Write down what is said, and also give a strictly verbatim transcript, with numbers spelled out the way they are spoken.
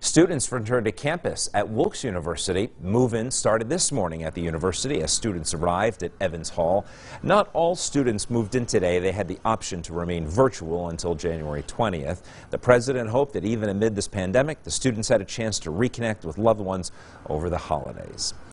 Students returned to campus at Wilkes University. Move-in started this morning at the university as students arrived at Evans Hall. Not all students moved in today. They had the option to remain virtual until January twentieth. The president hoped that even amid this pandemic, the students had a chance to reconnect with loved ones over the holidays.